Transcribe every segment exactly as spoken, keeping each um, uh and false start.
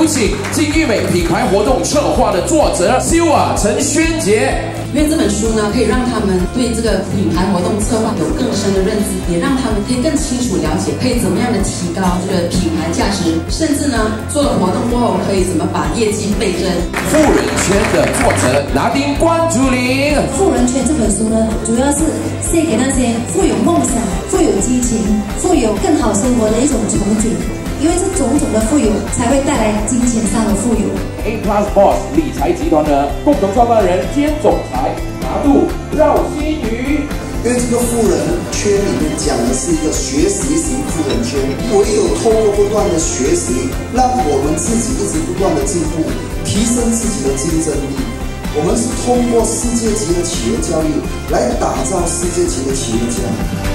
有请金玉美品牌活动策划的作者修啊陈宣杰。 因为这本书呢，可以让他们对这个品牌活动策划有更深的认知，也让他们可以更清楚了解，可以怎么样的提高这个品牌价值，甚至呢，做了活动过后可以怎么把业绩倍增。 富人圈的作者拿丁关竹林。 富人圈这本书呢，主要是献给那些富有梦想、富有激情、富有更好生活的一种憧憬。因为这种种的富有，才会带来金钱上的富有。 A Plus Boss 理财集团的共同创办人兼总裁拿度绕心宇。 因为这个富人圈里面讲的是一个学习型富人圈，唯有通过不断的学习，让我们自己一直不断的进步，提升自己的竞争力。我们是通过世界级的企业教育来打造世界级的企业家。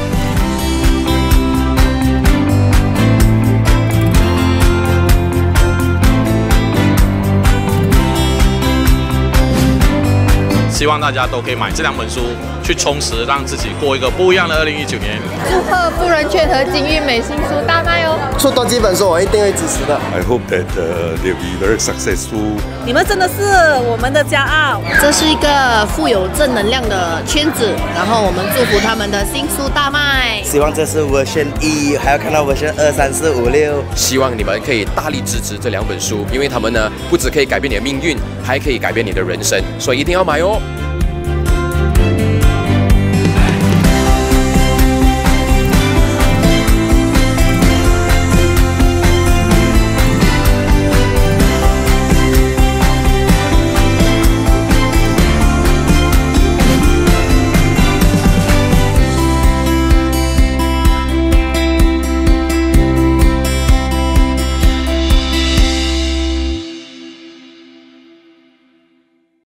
希望大家都可以买这两本书，去充实，让自己过一个不一样的二零一九年。 祝贺富人圈和金玉美新书大卖哦！ 出多几本书，我一定会支持的。 I hope that uh, they'll be very successful. 你们真的是我们的骄傲。 这是一个富有正能量的圈子，然后我们祝福他们的新书大卖。 希望这是 version 一，还要看到 version 二、三、四、五、六。 希望你们可以大力支持这两本书，因为他们呢不只可以改变你的命运，还可以改变你的人生，所以一定要买哦。